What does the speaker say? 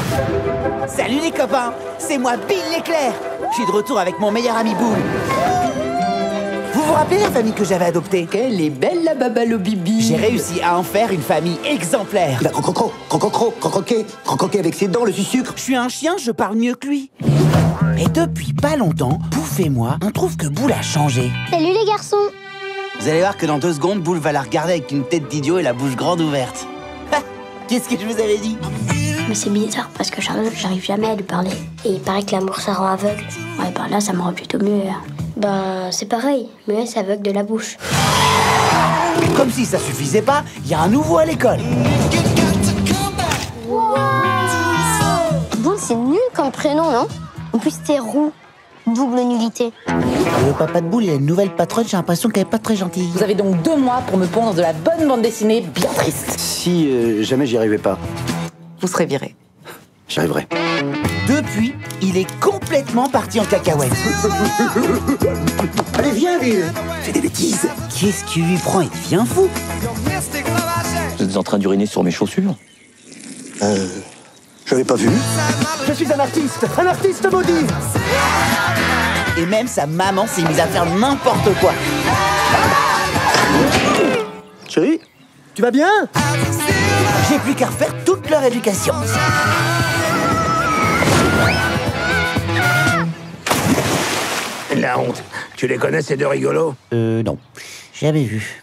Salut les copains, c'est moi Bill l'éclair. Je suis de retour avec mon meilleur ami Boule. Vous vous rappelez la famille que j'avais adoptée? Quelle est belle la babalo bibi. J'ai réussi à en faire une famille exemplaire. Il va croquer avec ses dents le sucre. Je suis un chien, je parle mieux que lui. Et depuis pas longtemps, Pouf et moi, on trouve que Boule a changé. Salut les garçons. Vous allez voir que dans 2 secondes, Boule va la regarder avec une tête d'idiot et la bouche grande ouverte. Qu'est-ce que je vous avais dit? Mais c'est bizarre parce que j'arrive jamais à lui parler. Et il paraît que l'amour ça rend aveugle. Ouais, bah là ça me rend plutôt mieux. Ben c'est pareil, mais c'est aveugle de la bouche. Comme si ça suffisait pas, il y a un nouveau à l'école. Boule c'est nul comme prénom, non? En plus t'es roux. Double nullité. Le papa de Boule, il a une nouvelle patronne, j'ai l'impression qu'elle est pas très gentille. Vous avez donc 2 mois pour me pondre de la bonne bande dessinée bien triste. Si jamais j'y arrivais pas, Vous serez viré. j'y arriverai. Depuis, il est complètement parti en cacahuète. Allez, viens, Bill. Fais des bêtises. Qu'est-ce qui lui prend? Il devient fou. Vous êtes en train d'uriner sur mes chaussures? Je l'avais pas vu. Je suis un artiste maudit. Et même sa maman s'est mise à faire n'importe quoi. Chérie, tu vas bien? J'ai plus qu'à refaire toute leur éducation. La honte. Tu les connais, ces 2 rigolos? Non, jamais vu.